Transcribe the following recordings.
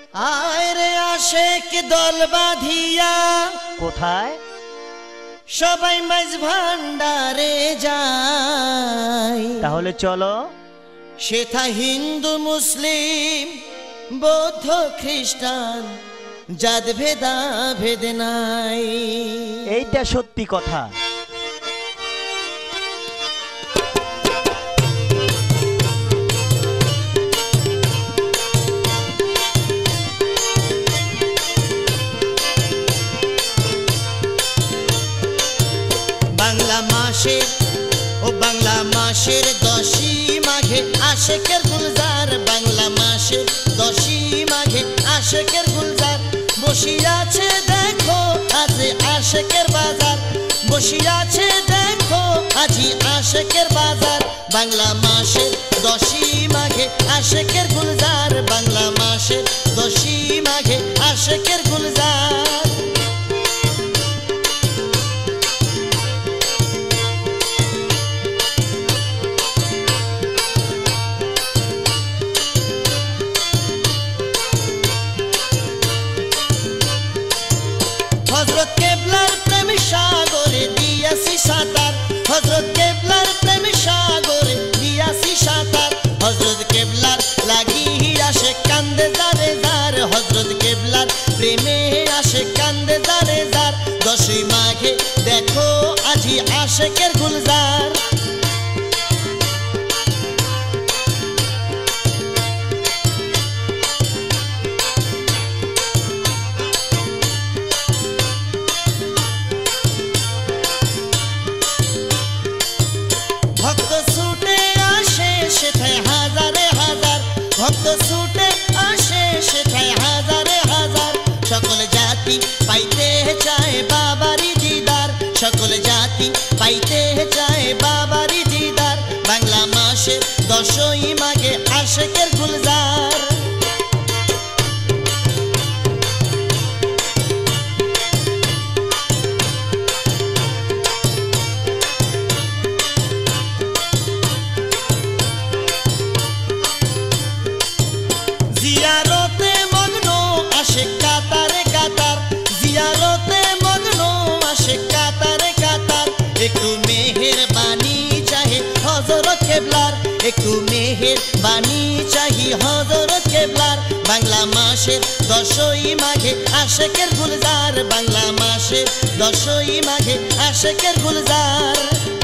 আয় রে আশেক দল বাঁধিয়া কোথায়? সবাই মাঝ ভান্ডারে যায়। তাহলে চলো। সেথা হিন্দু মুসলিম বৌদ্ধ খ্রিস্টান জাত ভেদা ভেদ নাই। এইটা সত্যি কথা। বাংলা মাসের ও বাংলা মাসের 10ই মাঘে আশেকের গুলজার। বাংলা মাসের 10ই মাঘে আশেকের গুলজার। বসিয়াছে দেখো আজ আশেকের বাজার। বসিয়াছে দেখো আজি আশেকের বাজার। বাংলা মাসের 10ই মাঘে আশেকের গুলজার। বাংলা মাসের 10ই মাঘে আশেকের গুলজার। হযরত কেবলার প্রেম সাগরে দিয়াছি সাঁতার। হযরত কেবলার প্রেম সাগরে দিয়াছি সাঁতার। হযরত কেবলার লাগি আসে কান্দে জারে জার। হযরত কেবলার প্রেমে আসে কান্দে জারে জার। 10ই মাঘে দেখো আজি আশেকের গুলজার। ভক্ত ছুটে আসে সেথায় হাজারে হাজার। ভক্ত ছুটে আসে সেথায় হাজারে হাজার। সকল জাতি পাইতে চায় বাবারি দিদার। সকল জাতি পাইতে চায় বাবারি দিদার। বাংলা মাসের 10ই মাঘে আশেকের গুলজার। জিয়ারতে মগ্ন আসে কাতারে কাতার। জিয়ারতে মগ্ন আসে কাতারে কাতার। একটু মেহেরবানি চাহে হযরত কেবলার। একটু মেহেরবানি চাহি হযরত কেবলার। বাংলা মাসের 10ই মাঘে আশেকের গুলজার। বাংলা মাসের 10ই মাঘে আশেকের গুলজার।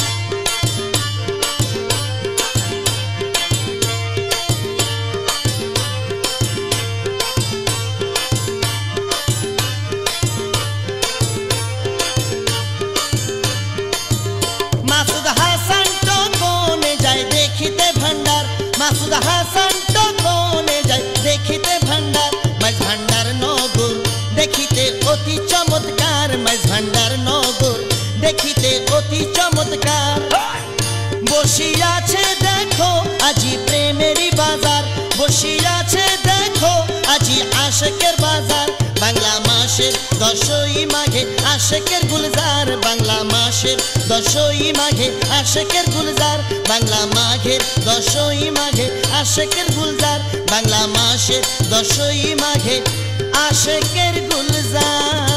মাসুদ হাসান তো কোনে যায় দেখিতে ভান্ডার। মাসুদ হাসান তো কোনে যায় দেখিতে ভান্ডার। মাঝ ভান্ডার নগর দেখিতে অতি চমৎকার। মাঝ ভান্ডার নগর দেখিতে অতি চমৎকার। বসিয়াছে দেখো আজি প্রেমেরই বাজার। বসিয়াছে দেখো আজি আশেকের বাজার। বাংলা মাসের 10ই মাঘে আশেকের গুলজার। বাংলা মাসের 10ই মাঘে আশেকের গুলজার। বাংলা মাঘের 10ই মাঘে আশেকের গুলজার। বাংলা মাসের 10ই মাঘে আশেকের গুলজার।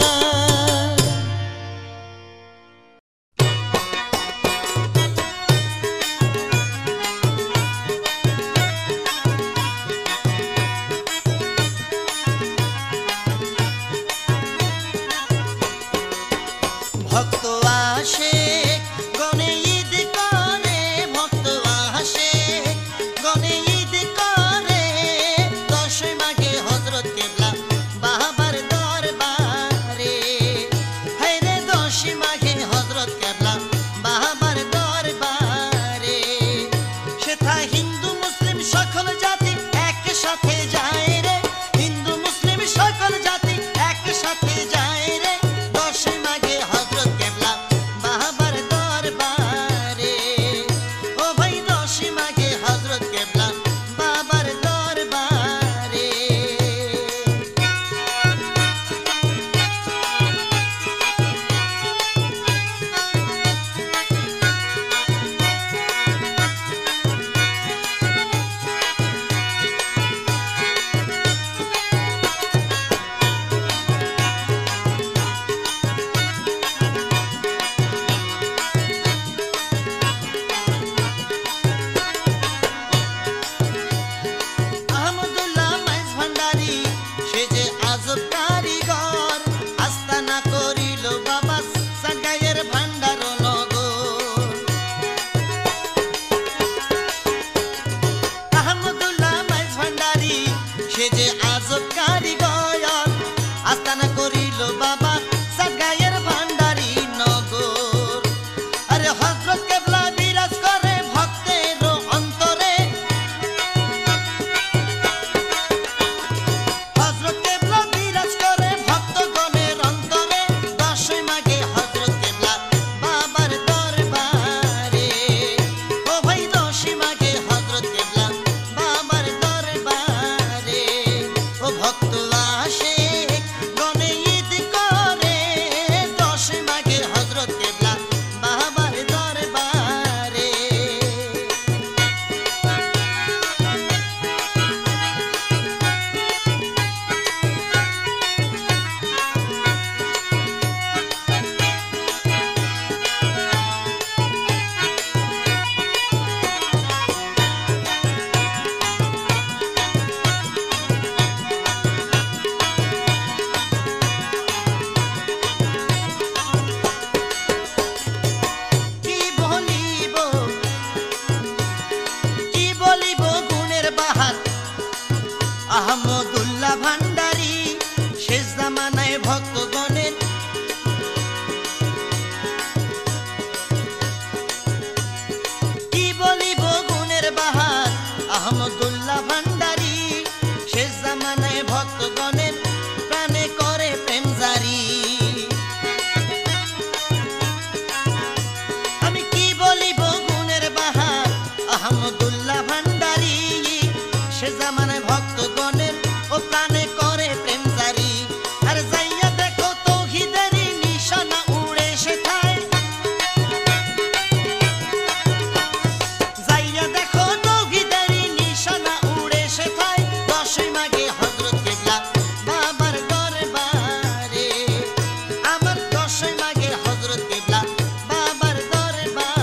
ভক্ত আশেক গনে ঈদ করে। ভক্ত আশেক গনে ঈদ করে। 10ই মাঘে হযরত কেবলা বাবার দরবার। গজব কারিগর আস্তানা করিল বাবা সাগায়ের ভান্ডারি নগর। আরে হযরত কেবলা বিরাজ করে ভক্তের অন্তরে, হযরত কেবলা বিরাজ করে ভক্তগণের অন্তরে। দশই মাঘে হযরত কেবলা বাবার দরবারে, ও ভাই দশই মাঘে হযরত কেবলা বাবার দরবারে। ও ভক্ত আসে গনে ঈদ করে, দশই মাঘে হযরত কেবলা বাবার দরবারে। কি বলিব গুণের বাহার আহমদুল্লাহ ভান্ডারী, শেষ জামানায় ভক্তগণের। কি বলিব গুণের বাহার আহমদুল্লাহ ভান্ডারী, শেষ জামানায় ভক্তগণের প্রাণে করে প্রেম জারি। আমি কি বলিব গুণের বাহার আহমদুল্লাহ ভান্ডারী, সে জামানায় ভক্তগণের ও প্রাণে করে প্রেম জারি। আর যাইয়া দেখো তৌহিদেরই নিশানা উড়ে সেথায়, যাইয়া দেখো তৌহিদেরই নিশানা উড়ে সেথায়। দশই মাঘে হযরত কেবলা বাবার দরবারে, আমার দশই মাঘে হযরত কেবলা বাবার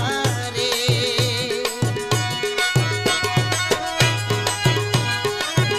দরবারে।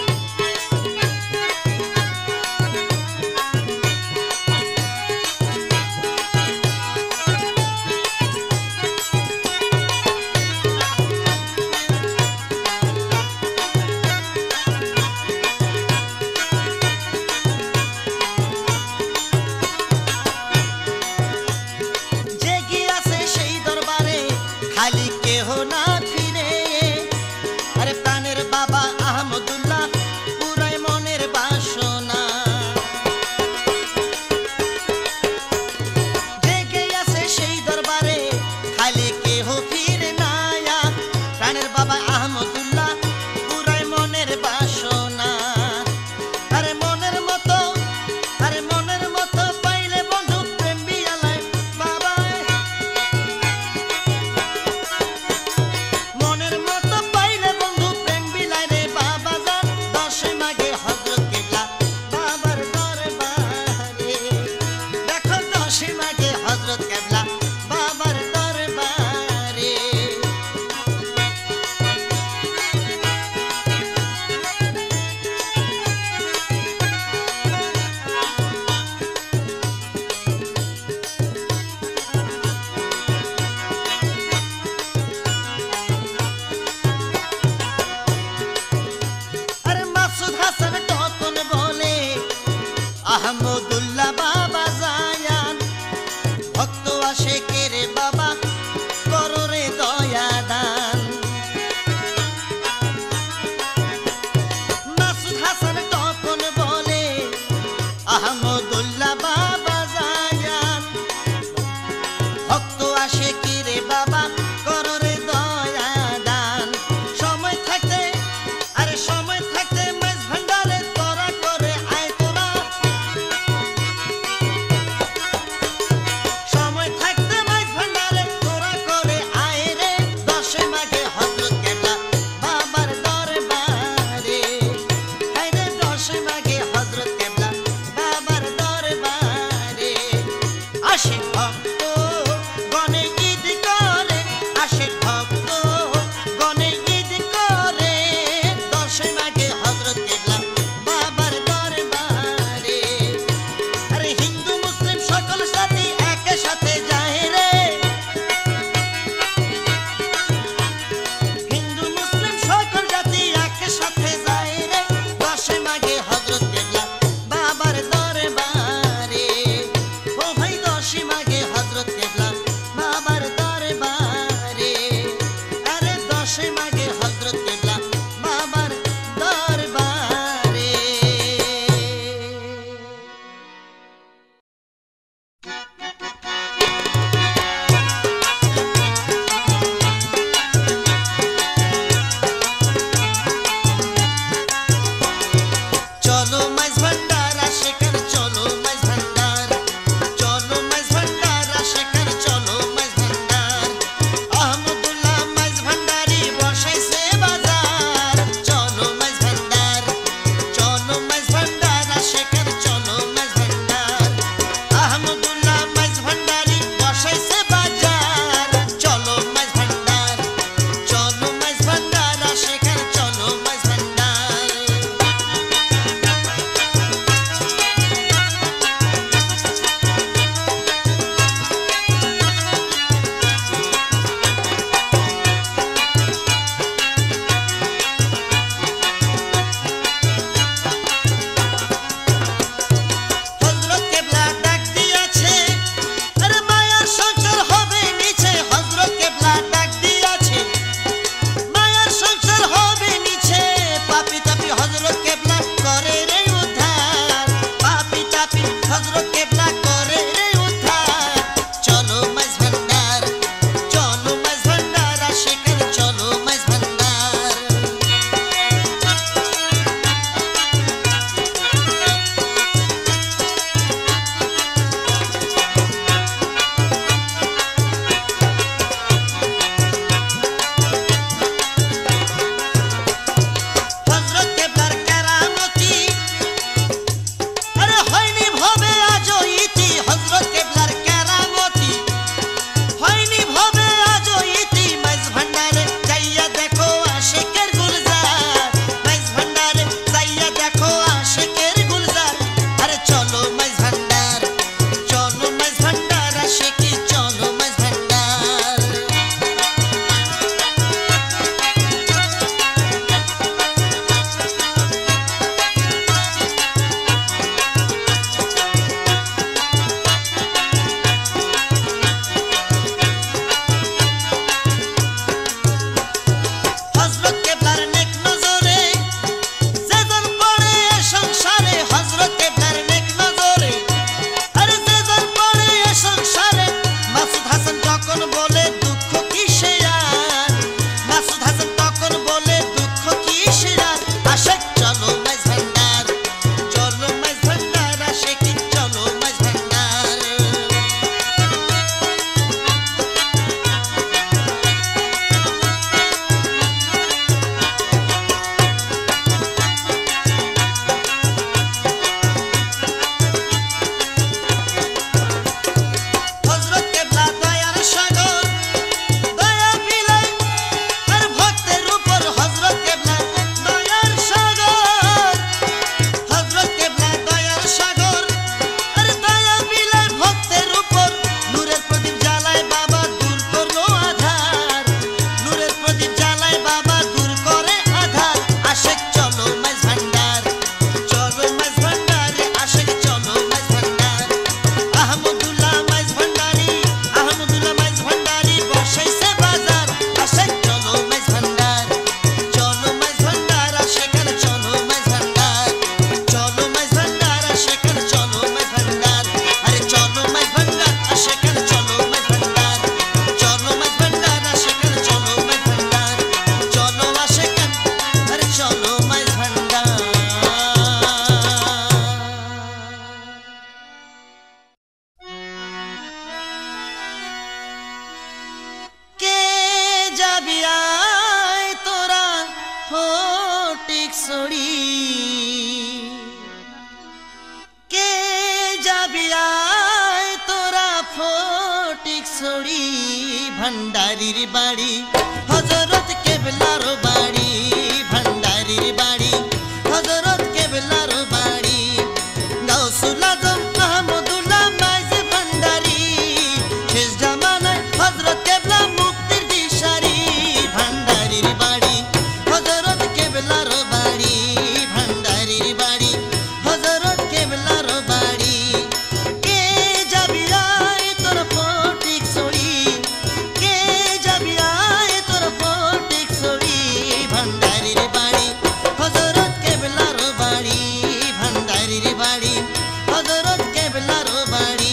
ভান্ডারির বাড়ি হযরত কেবলার বাড়ি ভান্ডারির বাড়ি হযরত কেবলার বাড়ি গাউসুল আজম মাহমুদুল্লাহ মাইজ ভান্ডারি শেষ জামানায় হযরত কেবলা মুক্তির দিশারি ভান্ডারির বাড়ি হযরত কেবলার বাড়ি ভান্ডারির বাড়ি হযরত কেবলার বাড়ি কে যাবি আয় তোর ফটিক ছড়ি কে যাবি আয় তোর ফটিক ছড়ি ভান্ডারির বাড়ি হযরত কেবলার বাড়ি ভান্ডারির বাড়ি হযরত কেবলার বাড়ি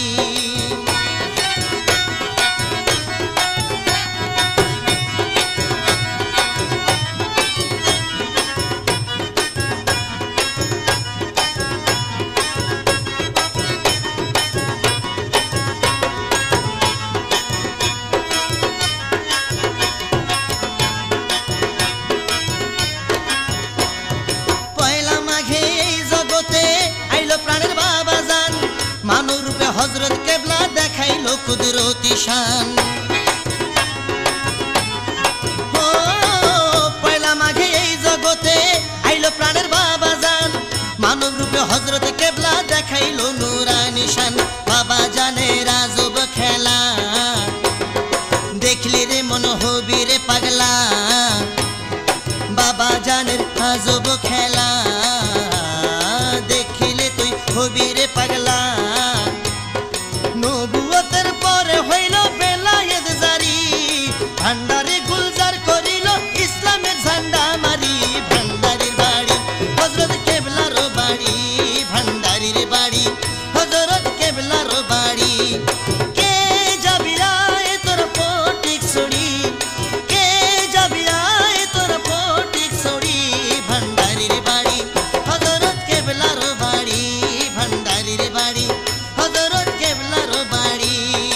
পয়লা মাঘে এই জগতে আইলো প্রাণের বাবা জান মানব রূপে হযরত কেবলা দেখাইলো কুদরতি শান ও পয়লা মাঘে এই জগতে আইলো প্রাণের বাবা জান মানব রূপে হযরত কেবলা দেখাইলো নূরানি শান বাবা জানের আজব খেলা দেখলি রে মন হবি রে পাগলা বাবা জানের আজব খেলা দেখিলে তুই হবি রে পাগলা নবুয়তের পরে হইল বেলায়েত জারি ভান্ডারে গুলজার করিল ইসলামের ঝান্ডা মারি ভান্ডারির বাড়ি হযরত কেবলার বাড়ি ভান্ডারির বাড়ি হযরত কেবলার বাড়ি কে যাবি আয় তোর ফটিক ছড়ি কে যাবি আয় তোর ফটিক ছড়ি ভান্ডারির বাড়ি হযরত কেবলার বাড়ি ভান্ডারির বাড়ি হযরত কেবলার বাড়ি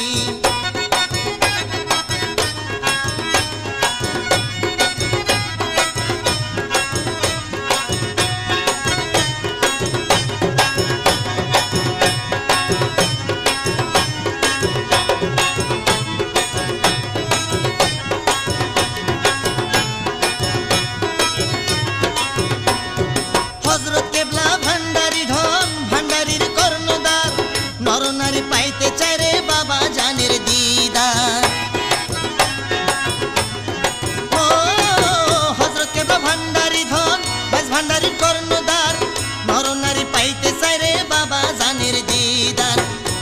হযরত কেবলা ভান্ডারি ধন ভান্ডারির কর্ণদার নরনারী পাইতে চায় রে বাবা জানের দিদার ও হযরত কেবলা ভান্ডারি ধন বাস ভান্ডারির কর্ণদার নরনারী পাইতে চায় রে বাবা জানের দিদার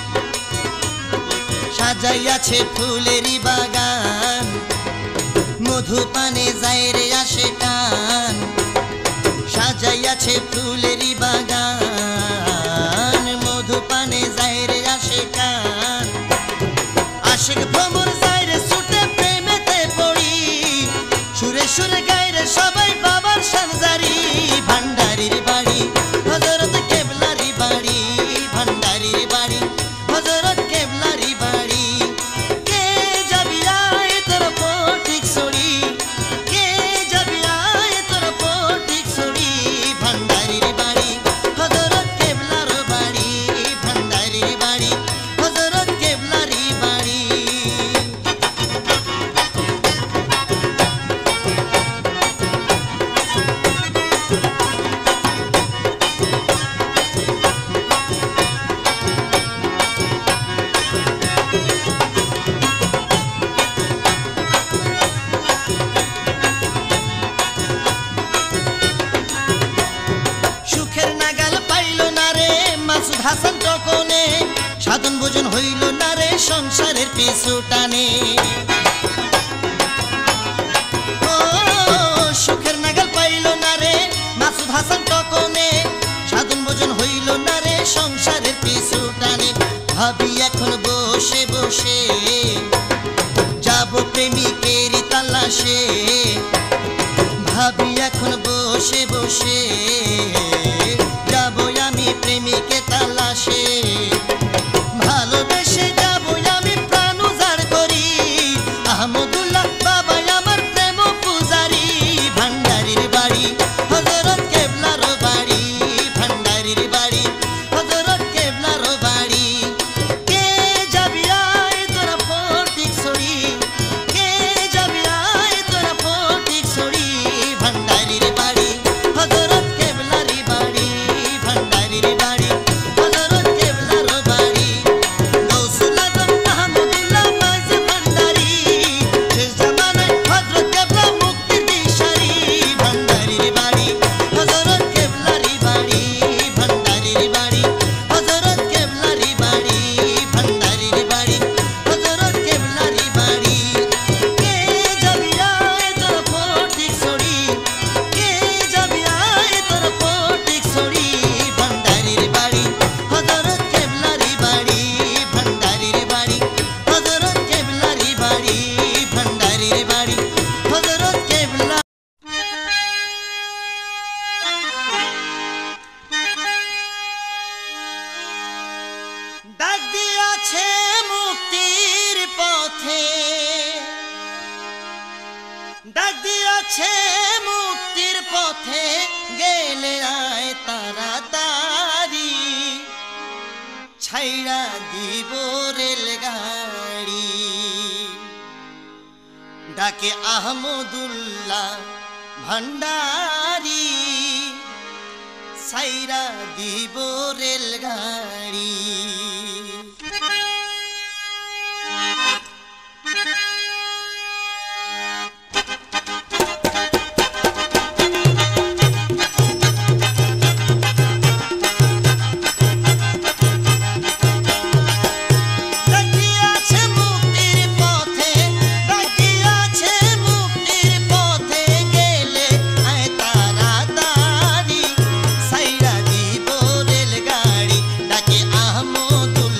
সাজাইয়াছে ফুলেরই বাগান মধু পানে যায় রে আসে টান সাজাইয়াছে ফুলেরই বাগান মধু পানে যায় রে আসে টান আশিক ভ্রমর যায় রে ছুটে প্রেমেতে পড়ি সুরে সুরে গায় রে সবাই বাবার শানজারি ভান্ডারির বাড়ি হযরত কেবলারি বাড়ি ভান্ডারির বাড়ি হযরত কেবলারি বাড়ি কে যাবি আয় তোর ফটিক ছড়ি কে যাবি আয় তোর ফটিক ছড়ি ভান্ডারির বাড়ি হযরত কেবলার বাড়ি ভান্ডারির বাড়ি হযরত কেবলারি বাড়ি সুখের নাগাল পাইল না রে মাসুদ হাসান টকনে সাধন ভোজন হইল না রে সংসারের পিছু টানে ও সুখের নাগাল পাইল না রে মাসুদ হাসান টকনে সাধন ভোজন হইল না রে সংসারের পিছু টানে ভাবি এখন বসে বসে যাব প্রেমিকের তালাশে ভাবি এখন বসে বসে যাব আমি প্রেমিকে তালাশে ভালোবেসে যাব আমি প্রাণ উজাড় করি আহমদুল্লাহ বাবা আমার প্রেম পূজারি ভান্ডারির বাড়ি হযরত কেবলার বাড়ি ভান্ডারির বাড়ি হযরত কেবলার বাড়ি কে যাবি আয় তোরা ফটিক ছড়ি ছাইরা দিব রেলগাড়ি ডাকে আহমদুল্লাহ ভান্ডারী ছাইরা দিব রেলগাড়ি আহমদুল্লাহ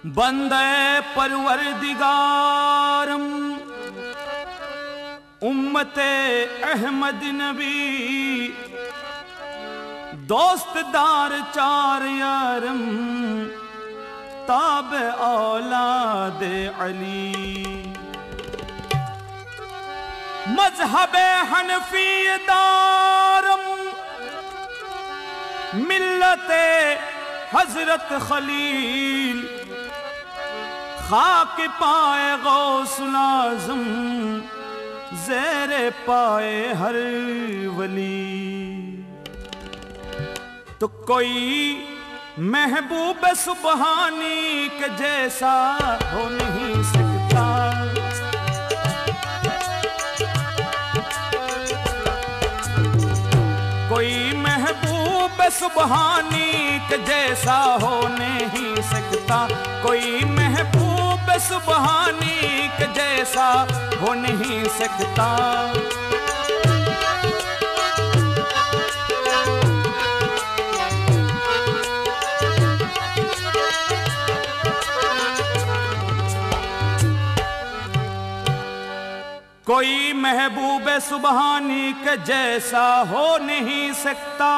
बंदे परवरदिगारम उम्मते अहमद नबी दोस्तदार चार यारम ताब औलाद अली मजहब हनफी दारम मिल्लते हजरत खलील खाक पाए गौसुल आज़म ज़ेरे पाए हर वली। तो कोई महबूब सुबहानी के जैसा हो नहीं सकता, कोई महबूब सुबहानी के जैसा हो नहीं सकता, कोई महबूब सुबहानी के जैसा हो नहीं सकता। कोई महबूब सुबहानी के जैसा हो नहीं सकता,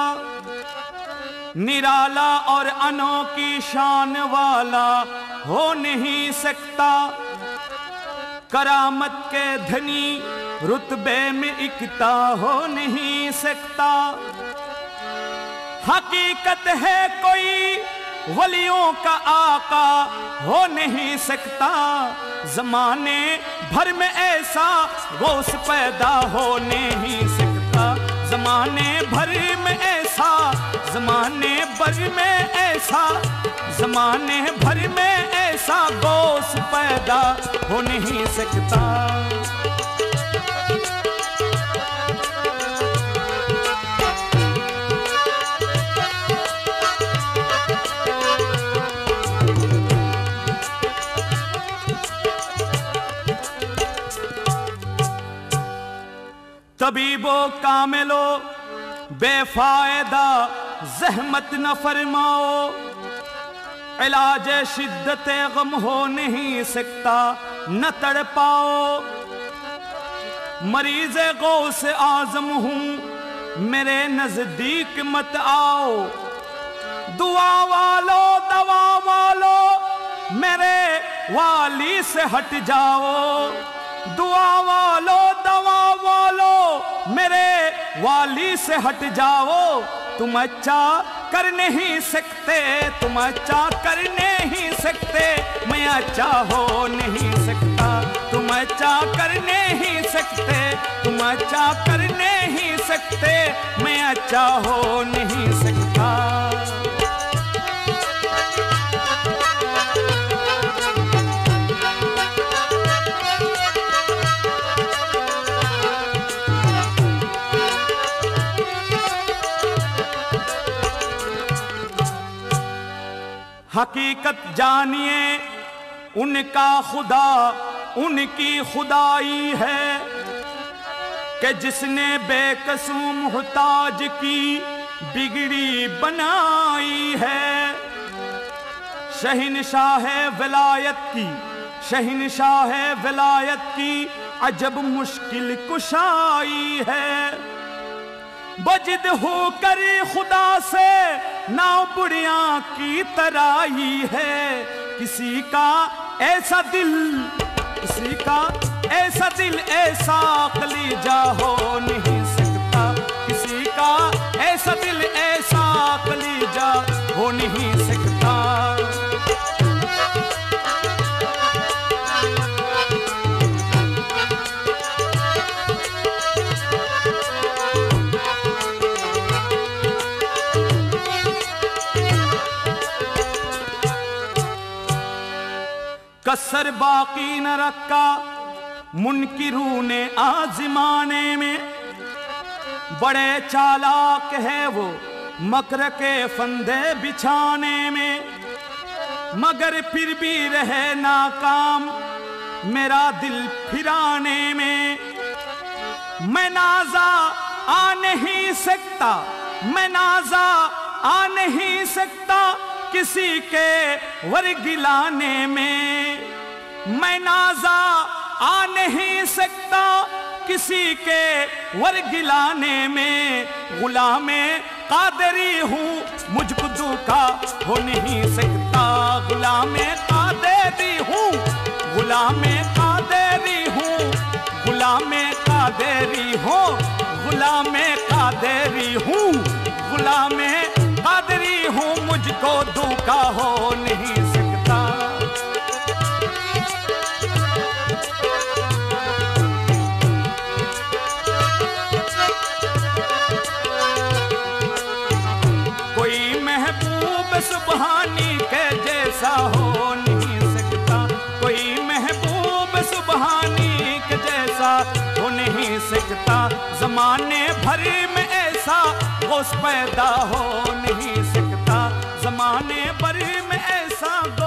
निराला और अनोखी शान वाला हो नहीं सकता, करामत के धनी रुतबे में इकता हो नहीं सकता। हकीकत है कोई वलियों का आका हो नहीं सकता, जमाने भर में ऐसा गौस पैदा हो नहीं सकता, जमाने भर में ऐसा, जमाने भर में ऐसा, जमाने भर में ऐसा गौस पैदा हो नहीं सकता। तबीबो कामिलो बेफायदा जहमत न फरमाओ, इलाज शिद्दत गम हो नहीं सकता न तड़पाओ। मरीज गौस आजम हूँ मेरे नजदीक मत आओ, दुआ वालो दवा वालो मेरे वाली से हट जाओ, दुआ वालो दवा वालो मेरे वाली से हट जाओ। तुम अच्छा कर नहीं सकते, तुम अच्छा कर नहीं सकते, मैं अच्छा हो नहीं सकता, तुम अच्छा कर नहीं सकते, तुम अच्छा कर नहीं सकते, मैं अच्छा हो नहीं सकता। हकीकत जानिए उनका खुदा उनकी खुदाई है, कि जिसने बेकसूम मुहताज की बिगड़ी बनाई है। शहनशाह विलायत की, शहनशाह विलायत की अजब मुश्किल कुशाई है, बजिद होकर खुदा से ना बुढ़िया की तराई है। किसी का ऐसा दिल, किसी का ऐसा दिल, ऐसा कलीजा हो नहीं सकता, किसी का ऐसा दिल, ऐसा कलीजा हो नहीं सकता। कसर बाकी न रखा मुनकिरू ने आज़माने में, बड़े चालाक है वो मकर के फंदे बिछाने में, मगर फिर भी रहे नाकाम मेरा दिल फिराने में। मैं नाजा आ नहीं सकता, मैं नाजा आ नहीं सकता, किसी के वर्गिलाने में, मैं नाजा आ नहीं सकता किसी के वर्गिलाने में, गुलामे कादरी हूँ मुझको धोखा हो नहीं सकता, गुलामे कादरी हूँ, गुलामे कादरी हूँ, गुलामे कादरी हूँ, गुलामे कादरी हूँ, गुलामे कादरी हूँ, मुझको धोखा हो नहीं सकता। कोई महबूब सुबहानी के जैसा हो नहीं सकता, कोई महबूब सुबहानी के जैसा हो नहीं सकता, जमाने भर में ऐसा गौस पैदा हो नहीं सकता, जमाने भर में ऐसा